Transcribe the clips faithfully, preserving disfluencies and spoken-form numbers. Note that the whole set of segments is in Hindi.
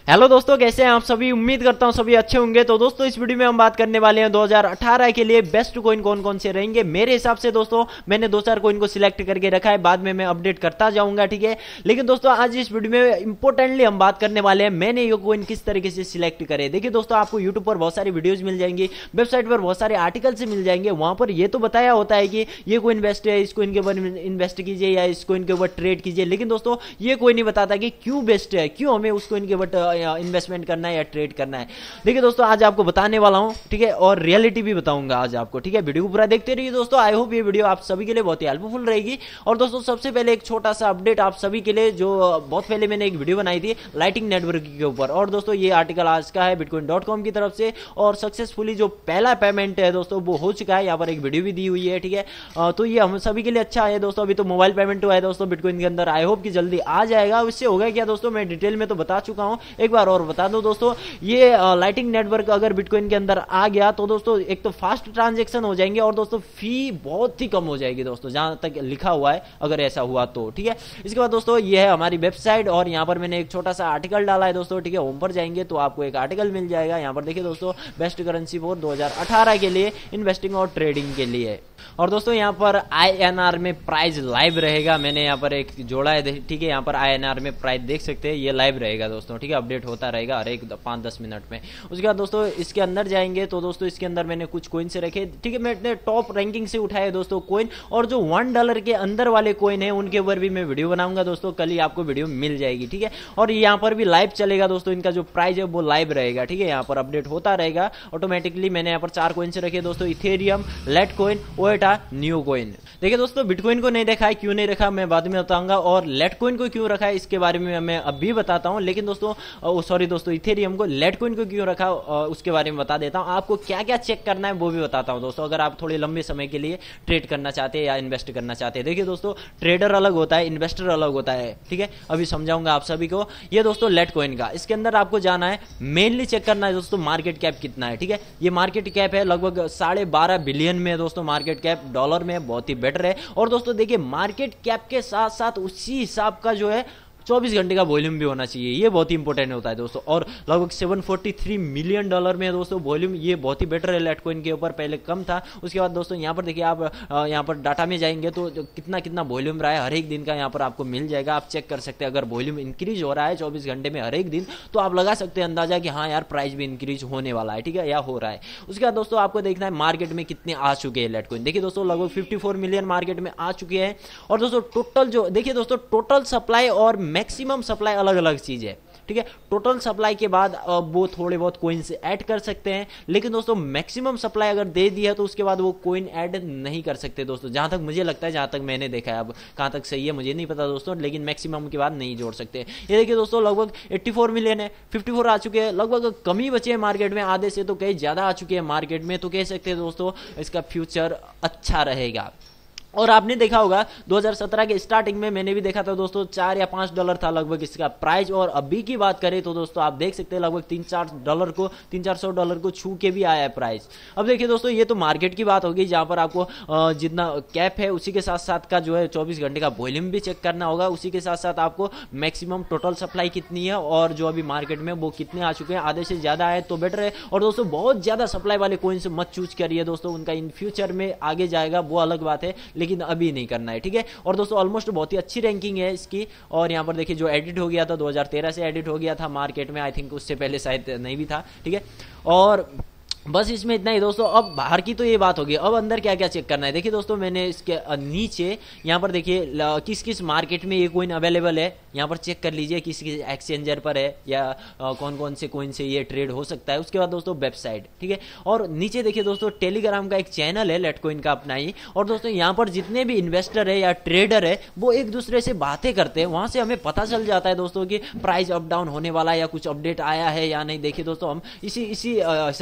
हेलो दोस्तों, कैसे हैं आप सभी। उम्मीद करता हूं सभी अच्छे होंगे। तो दोस्तों इस वीडियो में हम बात करने वाले हैं दो हज़ार अठारह के लिए बेस्ट कॉइन कौन कौन से रहेंगे। मेरे हिसाब से दोस्तों मैंने दो चार कॉइन को सिलेक्ट करके रखा है, बाद में मैं अपडेट करता जाऊंगा, ठीक है। लेकिन दोस्तों आज इस वीडियो में इंपॉर्टेंटली हम बात करने वाले हैं मैंने ये कॉइन किस तरीके से सिलेक्ट करे। देखिए दोस्तों, आपको यूट्यूब पर बहुत सारी वीडियोज मिल जाएंगी, वेबसाइट पर बहुत सारे आर्टिकल से मिल जाएंगे। वहां पर ये तो बताया होता है कि ये कॉइन बेस्ट है, इस कॉइन के ऊपर इन्वेस्ट कीजिए या इस कॉइन के ऊपर ट्रेड कीजिए। लेकिन दोस्तों ये कोई नहीं बताता कि क्यों बेस्ट है, क्यों हमें उस कॉइन के ऊपर इन्वेस्टमेंट करना है या ट्रेड करना है। देखिए दोस्तों आज आपको बताने वाला हूं, ठीक है, और रियलिटी भी बताऊंगा आज आपको, ठीक है। वीडियो को पूरा देखते रहिए दोस्तों। आई होप ये वीडियो आप सभी के लिए बहुत ही हेल्पफुल रहेगी। और दोस्तों सबसे पहले एक छोटा सा अपडेट आप सभी के लिए, जो बहुत पहले मैंने एक वीडियो बनाई थी लाइटिंग नेटवर्क के ऊपर, और दोस्तों ये आर्टिकल आज का है बिटकॉइन डॉट कॉम की तरफ से, और सक्सेसफुली जो पहला पेमेंट है दोस्तों वो हो चुका है। यहाँ पर एक वीडियो भी दी हुई है, ठीक है। तो ये हम सभी के लिए अच्छा है दोस्तों। अभी तो मोबाइल पेमेंट हुआ है दोस्तों बिटकॉइन के अंदर, आई होप कि जल्दी आ जाएगा। इससे होगा क्या दोस्तों, मैं डिटेल में तो बता चुका हूं, एक बार और बता दो दोस्तों। ये लाइटिंग नेटवर्क अगर बिटकॉइन के अंदर आ गया तो दोस्तों एक तो फास्ट ट्रांजैक्शन हो जाएंगे, और दोस्तों फी बहुत ही कम हो जाएगी दोस्तों, जहां तक लिखा हुआ है अगर ऐसा हुआ तो, ठीक है। इसके बाद दोस्तों ये है हमारी वेबसाइट, और यहाँ पर मैंने एक छोटा सा आर्टिकल डाला है दोस्तों, ठीक है। होम पर जाएंगे तो आपको एक आर्टिकल मिल जाएगा। यहाँ पर देखिए दोस्तों, बेस्ट करेंसी फॉर दो हज़ार अठारह के लिए इन्वेस्टिंग और ट्रेडिंग के लिए। और दोस्तों यहाँ पर आई एन आर में प्राइस लाइव रहेगा, मैंने यहाँ पर एक जोड़ा है, ठीक है। यहाँ पर आई एन आर में प्राइस देख सकते हैं, ये लाइव रहेगा दोस्तों, ठीक है। अपडेट होता रहेगा हर एक पाँच दस मिनट में। उसके बाद दोस्तों इसके अंदर जाएंगे तो दोस्तों इसके अंदर मैंने कुछ कोइन से रखे, ठीक है। मैंने टॉप रैंकिंग से उठाए दोस्तों कोइन, और जो वन डॉलर के अंदर वाले कोइन है उनके ऊपर भी मैं वीडियो बनाऊंगा दोस्तों, कल ही आपको वीडियो मिल जाएगी, ठीक है। और यहाँ पर भी लाइव चलेगा दोस्तों, इनका जो प्राइस है वो लाइव रहेगा, ठीक है। यहाँ पर अपडेट होता रहेगा ऑटोमेटिकली। मैंने यहाँ पर चार कोइन से रखे दोस्तों, Ethereum, Litecoin, IOTA, new coin. देखिए दोस्तों बिटकॉइन को नहीं देखा है, क्यों नहीं रखा मैं बाद में बताऊंगा, और लेट कोइन को क्यों रखा है इसके बारे में मैं अभी बताता हूं। लेकिन दोस्तों सॉरी दोस्तों इथेरियम को, लेट कोइन को क्यों रखा उसके बारे में बता देता हूं। आपको क्या क्या चेक करना है वो भी बताता हूं दोस्तों, अगर आप थोड़े लंबे समय के लिए ट्रेड करना चाहते हैं या इन्वेस्ट करना चाहते हैं। देखिए दोस्तों ट्रेडर अलग होता है, इन्वेस्टर अलग होता है, ठीक है। अभी समझाऊंगा आप सभी को। ये दोस्तों लेट कोइन का, इसके अंदर आपको जाना है, मेनली चेक करना है दोस्तों मार्केट कैप कितना है, ठीक है। ये मार्केट कैप है लगभग साढ़े बारह बिलियन में दोस्तों, मार्केट कैप डॉलर में बहुत ही बेटर है। और दोस्तों देखिए मार्केट कैप के साथ साथ उसी हिसाब का जो है चौबीस घंटे का वॉल्यूम भी होना चाहिए, ये बहुत ही इंपॉर्टेंट होता है दोस्तों। और लगभग सात सौ तैंतालीस मिलियन डॉलर में दोस्तों वॉल्यूम, ये बहुत ही बेटर है लेट कोइन के ऊपर, पहले कम था। उसके बाद दोस्तों यहाँ पर देखिए, आप यहाँ पर डाटा में जाएंगे तो कितना कितना वॉल्यूम रहा है हर एक दिन का, यहाँ पर आपको मिल जाएगा। आप चेक कर सकते हैं, अगर वॉल्यूम इंक्रीज हो रहा है चौबीस घंटे में हर एक दिन, तो आप लगा सकते हैं अंदाजा कि हाँ यार प्राइस भी इंक्रीज होने वाला है, ठीक है, या हो रहा है। उसके बाद दोस्तों आपको देखना है मार्केट में कितने आ चुके हैं लेट कोइन। देखिए दोस्तों लगभग चौवन मिलियन मार्केट में आ चुके हैं। और दोस्तों टोटल जो देखिए दोस्तों, टोटल सप्लाई और मैक्सिमम सप्लाई अलग अलग चीज है, ठीक है। टोटल सप्लाई के बाद वो थोड़े बहुत कोइन से ऐड कर सकते हैं, लेकिन दोस्तों मैक्सिमम सप्लाई अगर दे दिया तो उसके बाद वो कोइन ऐड नहीं कर सकते दोस्तों, जहां तक मुझे लगता है, जहां तक मैंने देखा है। अब कहां तक सही है मुझे नहीं पता दोस्तों, लेकिन मैक्सिमम के बाद नहीं जोड़ सकते। ये देखिए दोस्तों लगभग चौरासी मिलियन है, चौवन आ चुके हैं, लगभग कम ही बचे हैं मार्केट में, आधे से तो कहीं ज्यादा आ चुके हैं मार्केट में। तो कह सकते हैं दोस्तों इसका फ्यूचर अच्छा रहेगा। और आपने देखा होगा दो हज़ार सत्रह के स्टार्टिंग में मैंने भी देखा था दोस्तों, चार या पांच डॉलर था लगभग इसका प्राइस, और अभी की बात करें तो दोस्तों आप देख सकते हैं लगभग तीन चार डॉलर को तीन चार सौ डॉलर को छू के भी आया है प्राइस। अब देखिए दोस्तों ये तो मार्केट की बात होगी, जहां पर आपको जितना कैप है उसी के साथ साथ का जो है चौबीस घंटे का वॉल्यूम भी चेक करना होगा, उसी के साथ साथ आपको मैक्सिमम टोटल सप्लाई कितनी है और जो अभी मार्केट में वो कितने आ चुके हैं, आधे से ज्यादा है तो बेटर है। और दोस्तों बहुत ज्यादा सप्लाई वाले कोइन से मत चूज करिए दोस्तों, उनका इन फ्यूचर में आगे जाएगा वो अलग बात है, लेकिन अभी नहीं करना है, ठीक है। और दोस्तों ऑलमोस्ट बहुत ही अच्छी रैंकिंग है इसकी। और यहां पर देखिए जो एडिट हो गया था दो हज़ार तेरह से एडिट हो गया था मार्केट में, आई थिंक उससे पहले शायद नहीं भी था, ठीक है। और बस इसमें इतना ही दोस्तों। अब बाहर की तो ये बात होगी, अब अंदर क्या क्या चेक करना है। देखिए दोस्तों मैंने इसके नीचे यहाँ पर देखिए किस किस मार्केट में ये कोइन अवेलेबल है, यहाँ पर चेक कर लीजिए किस किस एक्सचेंजर पर है या कौन कौन से कोइन से ये ट्रेड हो सकता है। उसके बाद दोस्तों वेबसाइट, ठीक है। और नीचे देखिए दोस्तों टेलीग्राम का एक चैनल है लेट कोइन का अपना ही, और दोस्तों यहाँ पर जितने भी इन्वेस्टर है या ट्रेडर है वो एक दूसरे से बातें करते हैं, वहां से हमें पता चल जाता है दोस्तों कि प्राइस अप डाउन होने वाला है या कुछ अपडेट आया है या नहीं। देखिए दोस्तों हम इसी इसी हिसाब से हम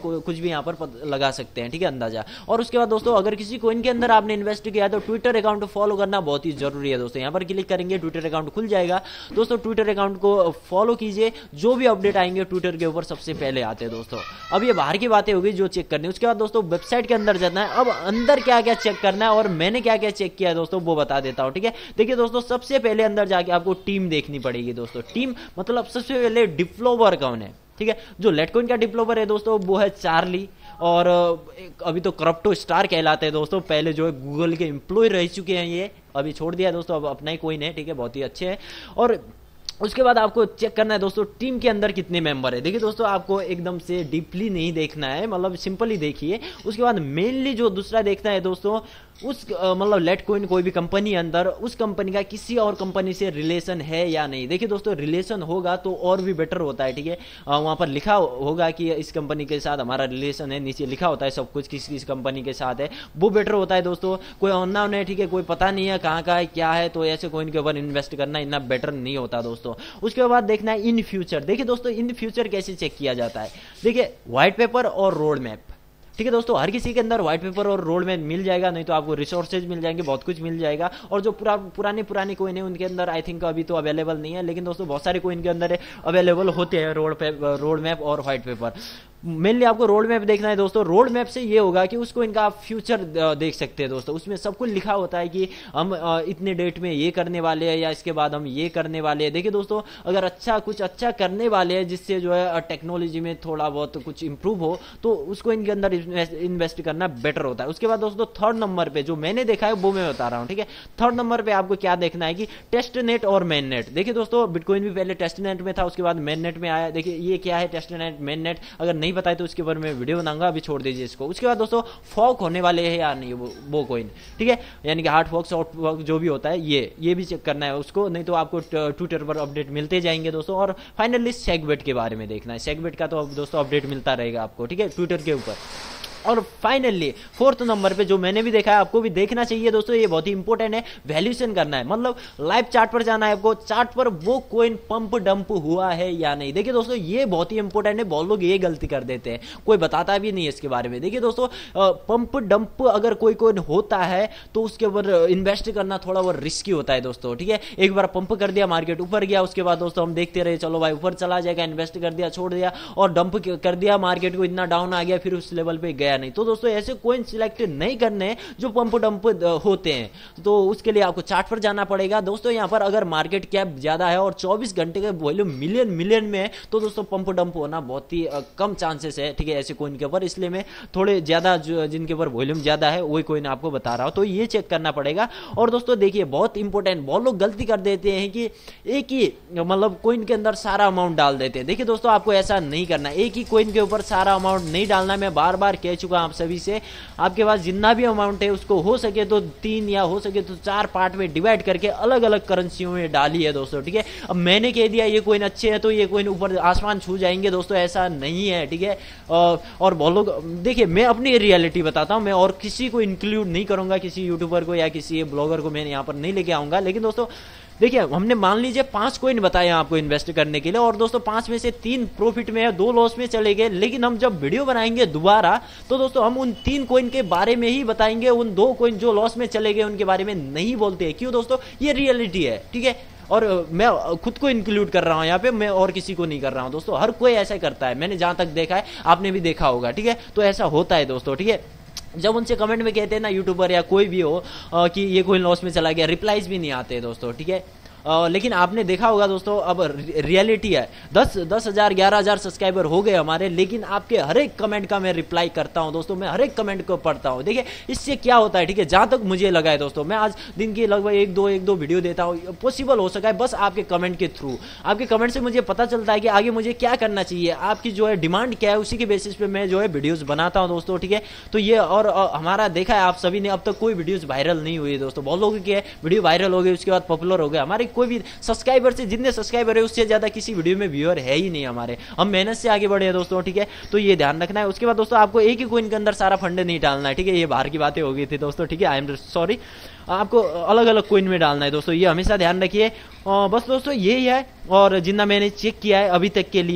कुछ भी यहाँ पर लगा सकते हैं, ठीक है, अंदाजा। और उसके बाद दोस्तों अगर किसी कोइन के अंदर आपने इन्वेस्ट किया है तो ट्विटर अकाउंट फॉलो करना बहुत ही जरूरी है दोस्तों। यहाँ पर क्लिक करेंगे, ट्विटर अकाउंट खुल जाएगा दोस्तों। ट्विटर अकाउंट को फॉलो कीजिए, जो भी अपडेट आएंगे ट्विटर के ऊपर सबसे पहले आते हैं दोस्तों। अब ये बाहर की बातें होगी जो चेक करनी है। उसके बाद दोस्तों वेबसाइट के अंदर जाना है। अब अंदर क्या क्या चेक करना है और मैंने क्या क्या चेक किया है दोस्तों वो बता देता हूँ, ठीक है। देखिए दोस्तों सबसे पहले अंदर जाके आपको टीम देखनी पड़ेगी दोस्तों। टीम मतलब सबसे पहले डेवलपर कौन है, ठीक है। जो लेटकॉइन का डेवलपर है दोस्तों वो है चार्ली, और अभी तो क्रिप्टो स्टार कहलाते हैं दोस्तों। पहले जो है गूगल के एम्प्लॉय रह चुके हैं, ये अभी छोड़ दिया दोस्तों, अब अपना ही कोइन है, ठीक है, बहुत ही अच्छे हैं। और उसके बाद आपको चेक करना है दोस्तों टीम के अंदर कितने मेंबर है। देखिए दोस्तों आपको एकदम से डीपली नहीं देखना है, मतलब सिंपली देखिए। उसके बाद मेनली जो दूसरा देखना है दोस्तों उस मतलब लेटकॉइन कोई भी कंपनी अंदर उस कंपनी का किसी और कंपनी से रिलेशन है या नहीं। देखिए दोस्तों रिलेशन होगा तो और भी बेटर होता है, ठीक है। वहां पर लिखा होगा कि इस कंपनी के साथ हमारा रिलेशन है, नीचे लिखा होता है सब कुछ किस किस कंपनी के साथ है, वो बेटर होता है दोस्तों। कोई अननोन है, ठीक है, कोई पता नहीं है कहाँ का है क्या है, तो ऐसे कोइन के ऊपर इन्वेस्ट करना इतना बेटर नहीं होता दोस्तों। उसके बाद देखना है इन फ्यूचर। देखिए दोस्तों इन फ्यूचर कैसे चेक किया जाता है। देखिए व्हाइट पेपर और रोड मैप, ठीक है दोस्तों। हर किसी के अंदर व्हाइट पेपर और रोड मैप मिल जाएगा, नहीं तो आपको रिसोर्सेज मिल जाएंगे, बहुत कुछ मिल जाएगा। और जो पुरा पुराने पुराने कोइन है उनके अंदर आई थिंक अभी तो अवेलेबल नहीं है, लेकिन दोस्तों बहुत सारे कोइन के अंदर अवेलेबल होते हैं रोड पे रोड मैप और व्हाइट पेपर। मेनली आपको रोड मैप देखना है दोस्तों। रोड मैप से ये होगा कि उसको इनका आप फ्यूचर देख सकते हैं दोस्तों। उसमें सब कुछ लिखा होता है कि हम इतने डेट में ये करने वाले हैं या इसके बाद हम ये करने वाले हैं। देखिए दोस्तों अगर अच्छा कुछ अच्छा करने वाले हैं जिससे जो है टेक्नोलॉजी में थोड़ा बहुत कुछ इंप्रूव हो तो उसको इनके अंदर इन्वेस्ट करना बेटर होता है। उसके बाद दोस्तों थर्ड नंबर पे जो मैंने देखा है वो मैं बता रहा हूँ, ठीक है। थर्ड नंबर पे आपको क्या देखना है कि टेस्ट नेट और मेन नेट। देखिए दोस्तों बिटकॉइन भी पहले टेस्ट नेट में था, उसके बाद मेन नेट में आया। देखिए ये क्या है टेस्ट नेट मेन नेट, अगर नहीं पता है तो उसके ऊपर मैं वीडियो बनाऊंगा, अभी छोड़ दीजिए इसको। उसके बाद दोस्तों फॉक होने वाले हैं या नहीं वो, वो कोइन, ठीक है, यानी कि हार्ड फॉक सॉफ्ट फॉक जो भी होता है ये ये भी चेक करना है उसको, नहीं तो आपको ट्विटर पर अपडेट मिलते जाएंगे दोस्तों। और फाइनली सेगबेट के बारे में देखना है। सेगबेट का तो दोस्तों अपडेट मिलता रहेगा आपको, ठीक है, ट्विटर के ऊपर। और फाइनली फोर्थ नंबर पे जो मैंने भी देखा है आपको भी देखना चाहिए दोस्तों, ये बहुत ही इंपॉर्टेंट है, वैल्यूएशन करना है। मतलब लाइव चार्ट पर जाना है आपको, चार्ट पर वो कोइन पंप डंप हुआ है या नहीं। देखिए दोस्तों ये बहुत ही इंपॉर्टेंट है, बहुत लोग ये गलती कर देते हैं, कोई बताता भी नहीं है इसके बारे में। देखिए दोस्तों पंप डंप अगर कोई कोइन होता है तो उसके ऊपर इन्वेस्ट करना थोड़ा वो रिस्की होता है दोस्तों, ठीक है। एक बार पंप कर दिया, मार्केट ऊपर गया, उसके बाद दोस्तों हम देखते रहे, चलो भाई ऊपर चला जाएगा, इन्वेस्ट कर दिया, छोड़ दिया, और डंप कर दिया, मार्केट को इतना डाउन आ गया, फिर उस लेवल पे गया नहीं। तो दोस्तों ऐसे कोइन सिलेक्ट नहीं करने जो पंप डंप होते हैं, तो उसके लिए आपको चार्ट पर जाना पड़ेगा दोस्तों। यहां पर अगर मार्केट कैप ज्यादा है और चौबीस घंटे का वॉल्यूम मिलियन मिलियन में है तो दोस्तों पंप डंप होना बहुत ही कम चांसेस है, ठीक है, ऐसे कोइन के ऊपर। इसलिए मैं थोड़े ज्यादा जिनके ऊपर वॉल्यूम ज्यादा है वही कोइन आपको बता रहा हूं, तो ये चेक करना पड़ेगा। और दोस्तों देखिए बहुत इंपॉर्टेंट, बहुत लोग गलती कर देते हैं कि एक ही मतलब कोइन के अंदर सारा अमाउंट डाल देते हैं। देखिए दोस्तों आपको ऐसा नहीं करना, एक ही कोइन के ऊपर सारा अमाउंट नहीं डालना। मैं बार बार कह चुका हूं आप सभी से, आपके पास जितना भी अमाउंट है उसको हो सके तो तीन या हो सके तो चार पार्ट में डिवाइड करके अलग अलग करेंसियों में डाली है दोस्तों, ठीक है। अब मैंने कह दिया ये कोइन अच्छे हैं तो ये कोइन ऊपर आसमान छू जाएंगे दोस्तों, ऐसा नहीं है, ठीक है। और बहुत लोग देखिए मैं अपनी रियलिटी बताता हूं, मैं और किसी को इंक्लूड नहीं करूंगा, किसी यूट्यूबर को या किसी ब्लॉगर को मैं यहाँ पर नहीं लेके आऊंगा। लेकिन दोस्तों देखिए हमने मान लीजिए पांच कोइन बताए आपको इन्वेस्ट करने के लिए, और दोस्तों पांच में से तीन प्रॉफिट में है, दो लॉस में चले गए। लेकिन हम जब वीडियो बनाएंगे दोबारा तो दोस्तों हम उन तीन कोइन के बारे में ही बताएंगे, उन दो कोइन जो लॉस में चले गए उनके बारे में नहीं बोलते हैं। क्यों दोस्तों, ये रियलिटी है, ठीक है। और मैं खुद को इंक्लूड कर रहा हूं यहाँ पे, मैं और किसी को नहीं कर रहा हूं दोस्तों। हर कोई ऐसा करता है, मैंने जहां तक देखा है, आपने भी देखा होगा, ठीक है। तो ऐसा होता है दोस्तों, ठीक है। जब उनसे कमेंट में कहते हैं ना यूट्यूबर या कोई भी हो आ, कि ये कोइन लॉस में चला गया, रिप्लाईज भी नहीं आते दोस्तों, ठीक है। Uh, लेकिन आपने देखा होगा दोस्तों अब रियलिटी है, दस दस हजार ग्यारह हजार सब्सक्राइबर हो गए हमारे, लेकिन आपके हर एक कमेंट का मैं रिप्लाई करता हूं दोस्तों, मैं हर एक कमेंट को पढ़ता हूं। देखिए इससे क्या होता है, ठीक है, जहां तक मुझे लगा है दोस्तों, मैं आज दिन की लगभग एक दो एक दो वीडियो देता हूं, पॉसिबल हो सका है बस आपके कमेंट के थ्रू। आपके कमेंट से मुझे पता चलता है कि आगे मुझे क्या करना चाहिए, आपकी जो है डिमांड क्या है, उसी के बेसिस पे मैं जो है वीडियोस बनाता हूं दोस्तों, ठीक है। तो ये और हमारा देखा है आप सभी ने, अब तक कोई वीडियोस वायरल नहीं हुई दोस्तों। बहुत लोगों की वीडियो वायरल हो गई, उसके बाद पॉपुलर हो गया, हमारे कोई भी सब्सक्राइबर से जितने सब्सक्राइबर है उससे ज्यादा किसी वीडियो में व्यूअर है ही नहीं हमारे, हम मेहनत से आगे बढ़े हैं दोस्तों, ठीक है। तो ये ध्यान रखना है। उसके बाद दोस्तों आपको एक ही कोइन के अंदर सारा फंड नहीं डालना है, ठीक है, ये बाहर की बातें हो गई थी दोस्तों, ठीक है, आई एम सॉरी। आपको अलग अलग कोइन में डालना है दोस्तों, ये हमेशा ध्यान रखिए। बस दोस्तों यही है, और जितना मैंने चेक किया है अभी तक के लिए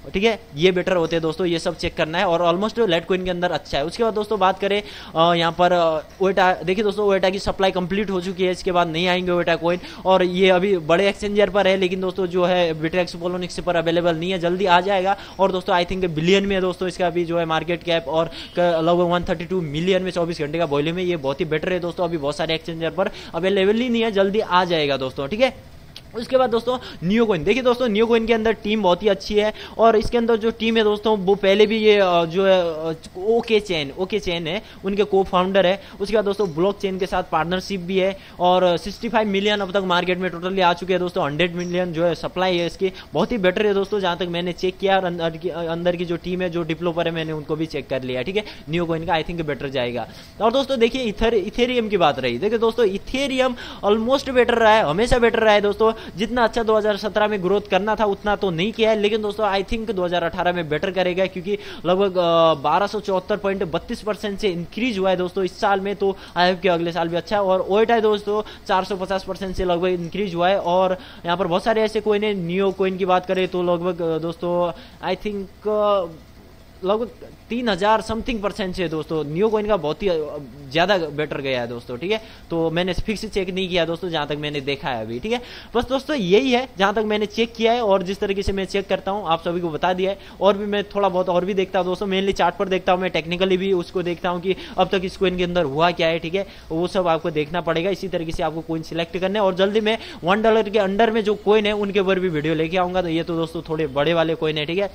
ठीक है, ये बेटर होते हैं दोस्तों, ये सब चेक करना है। और ऑलमोस्ट लाइट कॉइन के अंदर अच्छा है। उसके बाद दोस्तों बात करें यहाँ पर ओएटा, देखिए दोस्तों ओएटा की सप्लाई कंप्लीट हो चुकी है, इसके बाद नहीं आएंगे ओएटा कॉइन, और ये अभी बड़े एक्सचेंजर पर है, लेकिन दोस्तों जो है बिटरेक्स पोलोनिक्स पर अवेलेबल नहीं है, जल्दी आ जाएगा। और दोस्तों आई थिंक बिलियन में है दोस्तों इसका अभी जो है मार्केट कैप, और लगभग वन थर्टी टू मिलियन में चौबीस घंटे का वॉल्यूम है, ये बहुत ही बेटर है दोस्तों। अभी बहुत सारे एक्सचेंजर पर अवेलेबल ही नहीं है, जल्दी आ जाएगा दोस्तों, ठीक है। उसके बाद दोस्तों नियो कॉइन, देखिए दोस्तों नियो कॉइन के अंदर टीम बहुत ही अच्छी है, और इसके अंदर जो टीम है दोस्तों वो पहले भी ये जो है ओके चेन ओके चेन है, उनके को फाउंडर है। उसके बाद दोस्तों ब्लॉक चेन के साथ पार्टनरशिप भी है, और सिक्सटी फाइव मिलियन अब तक मार्केट में टोटली आ चुके हैं दोस्तों। हंड्रेड मिलियन जो है सप्लाई है इसकी, बहुत ही बेटर है दोस्तों जहां तक मैंने चेक किया। अंदर की अंदर की जो टीम है, जो डेवलपर है, मैंने उनको भी चेक कर लिया, ठीक है। नियो कॉइन का आई थिंक बेटर जाएगा। और दोस्तों देखिए इथर इथेरियम की बात रही, देखिए दोस्तों इथेरियम ऑलमोस्ट बेटर रहा है, हमेशा बेटर रहा है दोस्तों। जितना अच्छा दो हज़ार सत्रह में ग्रोथ करना था उतना तो नहीं किया है, लेकिन दोस्तों आई थिंक दो हज़ार अठारह में बेटर करेगा, क्योंकि लगभग बारह सौ चौहत्तर पॉइंट बत्तीस परसेंट से इंक्रीज हुआ है दोस्तों इस साल में, तो आई होप कि अगले साल भी अच्छा है। और ओएटा है दोस्तों चार सौ पचास परसेंट से लगभग इंक्रीज हुआ है। और यहाँ पर बहुत सारे ऐसे कोइन है, नियो कोइन की बात करें तो लगभग दोस्तों आई थिंक लगभग तीन हजार समथिंग परसेंट से दोस्तों नियो कॉइन का बहुत ही ज्यादा बेटर गया है दोस्तों, ठीक है। तो मैंने फिक्स चेक नहीं किया दोस्तों, जहां तक मैंने देखा है अभी, ठीक है। बस दोस्तों यही है जहां तक मैंने चेक किया है, और जिस तरीके से मैं चेक करता हूं आप सभी को बता दिया है। और भी मैं थोड़ा बहुत और भी देखता हूं दोस्तों, मेनली चार्ट पर देखता हूं, मैं टेक्निकली भी उसको देखता हूं कि अब तक इस कॉइन के अंदर हुआ क्या है, ठीक है। वो सब आपको देखना पड़ेगा, इसी तरीके से आपको कॉइन सिलेक्ट करना है। और जल्दी मैं वन डॉलर के अंडर में जो कॉइन है उनके ऊपर भी वीडियो लेके आऊंगा। तो ये तो दोस्तों थोड़े बड़े वाले कॉइन है, ठीक है।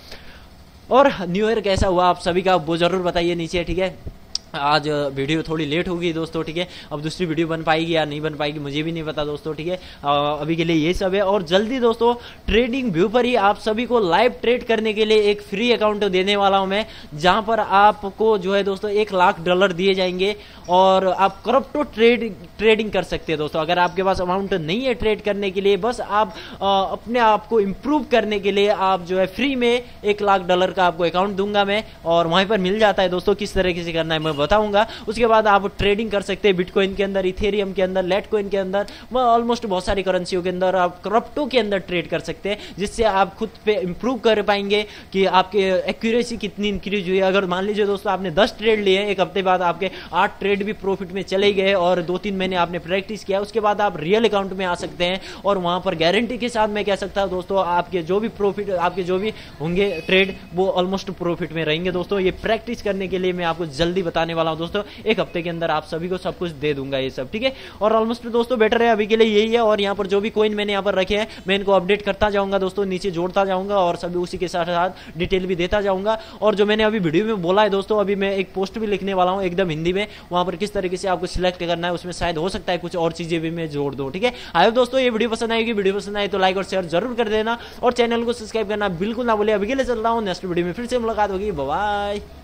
और न्यू ईयर कैसा हुआ आप सभी का वो जरूर बताइए नीचे, ठीक है। आज वीडियो थोड़ी लेट हो गई दोस्तों, ठीक है। अब दूसरी वीडियो बन पाएगी या नहीं बन पाएगी मुझे भी नहीं पता दोस्तों, ठीक है। अभी के लिए ये सब है। और जल्दी दोस्तों ट्रेडिंग व्यू पर ही आप सभी को लाइव ट्रेड करने के लिए एक फ्री अकाउंट देने वाला हूं मैं, जहां पर आपको जो है दोस्तों एक लाख डॉलर दिए जाएंगे, और आप क्रिप्टो ट्रेड ट्रेडिंग कर सकते हैं दोस्तों। अगर आपके पास अमाउंट नहीं है ट्रेड करने के लिए, बस आप आ, अपने आप को इम्प्रूव करने के लिए आप जो है फ्री में एक लाख डॉलर का आपको अकाउंट दूंगा मैं, और वहीं पर मिल जाता है दोस्तों किस तरीके से करना है मैं बताऊंगा। उसके बाद आप ट्रेडिंग कर सकते हैं बिटकॉइन के अंदर, इथेरियम के अंदर, लाइटकॉइन के अंदर, ऑलमोस्ट बहुत सारी करेंसियों के अंदर आप क्रिप्टो के अंदर ट्रेड कर सकते हैं, जिससे आप खुद पे इंप्रूव कर पाएंगे कि आपके एक्यूरेसी कितनी इंक्रीज हुई है। अगर मान लीजिए दोस्तों आपने दस ट्रेड लिए, एक हफ्ते बाद आपके आठ ट्रेड भी प्रॉफिट में चले गए, और दो तीन महीने आपने प्रैक्टिस किया, उसके बाद आप रियल अकाउंट में आ सकते हैं, और वहां पर गारंटी के साथ मैं कह सकता हूं दोस्तों आपके जो भी प्रॉफिट आपके जो भी होंगे ट्रेड वो ऑलमोस्ट प्रॉफिट में रहेंगे दोस्तों। ये प्रैक्टिस करने के लिए मैं आपको जल्दी बताने वाला हूं दोस्तों, एक हफ्ते के अंदर आप सभी को सब कुछ दे दूंगा ये सब, ठीक है। और ऑलमोस्ट दोस्तों बेटर है अभी के लिए यही है। और यहाँ पर जो भी कॉइन मैंने यहाँ पर रखे हैं मैं इनको अपडेट करता जाऊंगा दोस्तों, नीचे जोड़ता जाऊंगा, और सभी उसी के साथ साथ डिटेल भी देता जाऊंगा। और जो मैंने अभी वीडियो में बोला है दोस्तों, अभी मैं एक पोस्ट भी लिखने वाला हूँ एकदम हिंदी में, वहां पर किस तरीके से आपको सिलेक्ट करना है, उसमें शायद हो सकता है कुछ और चीजें भी मैं जोड़ दूं, ठीक है। आई होप दोस्तों ये वीडियो पसंद आएगी, वीडियो पसंद आए तो लाइक और शेयर जरूर कर देना, और चैनल को सब्सक्राइब करना बिल्कुल ना भूले। अभी के लिए चल रहा हूँ, नेक्स्ट वीडियो में फिर से मुलाकात होगी, बाय बाय।